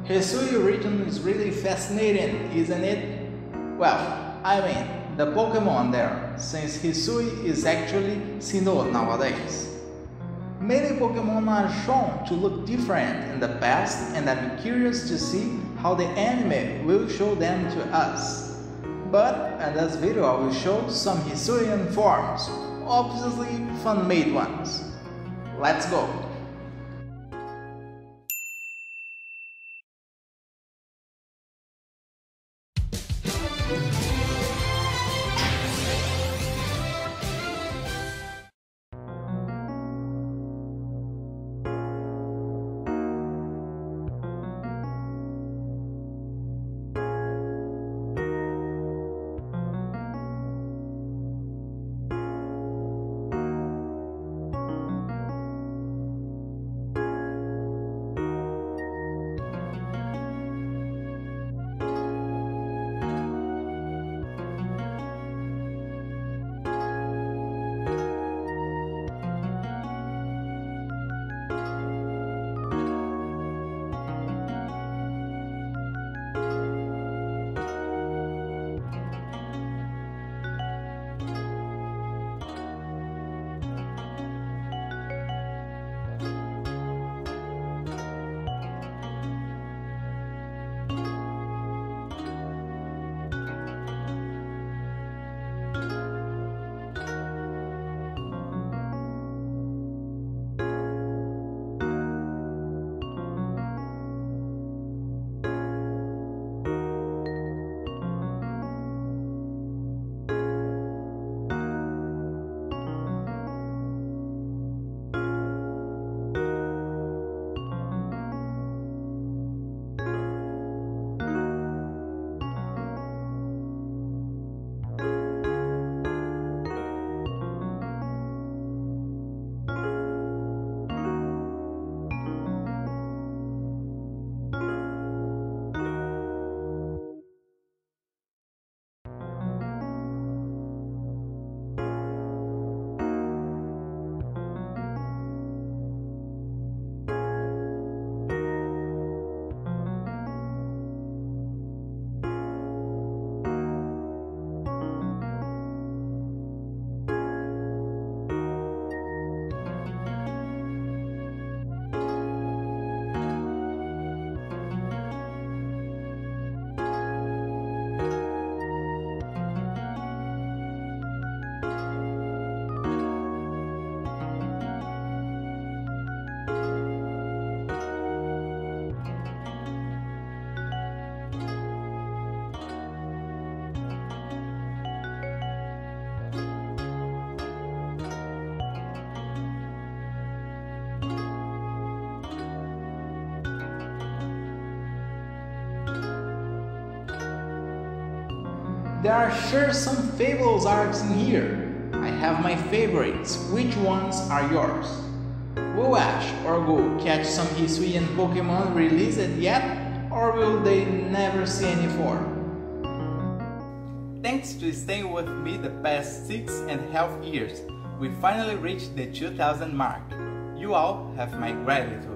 Hisui region is really fascinating, isn't it? Well, I mean, the Pokemon there, since Hisui is actually Sinnoh nowadays. Many Pokemon are shown to look different in the past, and I'm curious to see how the anime will show them to us. But in this video I will show some Hisuian forms, obviously fan-made ones. Let's go! There are sure some fabulous arts in here. I have my favorites. Which ones are yours? Will Ash or Ghoul catch some Hisuian Pokemon released yet? Or will they never see any form? Thanks to staying with me the past 6.5 years, we finally reached the 2000 mark. You all have my gratitude.